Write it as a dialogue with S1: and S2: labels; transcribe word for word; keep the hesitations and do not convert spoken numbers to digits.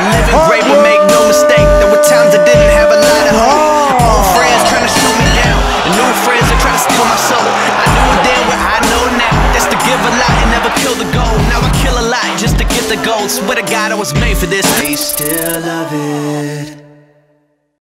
S1: living great, but make no mistake, there were times I didn't have a lot of hope. Old friends trying to shoot me down, and new friends that try to steal my soul. I knew then what I know now, that's to give a lot and never kill the goal. Now I kill a lot just to get the gold. Swear to God I was made for this. I still love it.